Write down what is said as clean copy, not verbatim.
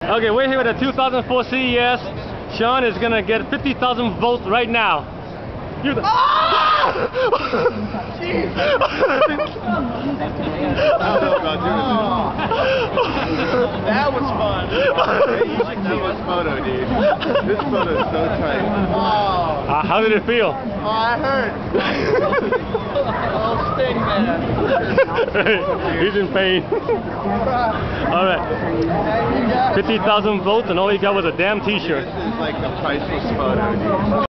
Okay, we're here at the 2004 CES. Sean is gonna get 50,000 votes right now. You're the That was fun. You should see this photo, dude. This photo is so tight. how did it feel? Oh, I hurt. Oh, sting, man. He's in pain. All right. 50,000 votes and all he got was a damn t-shirt. This is like the priceless photo, dude.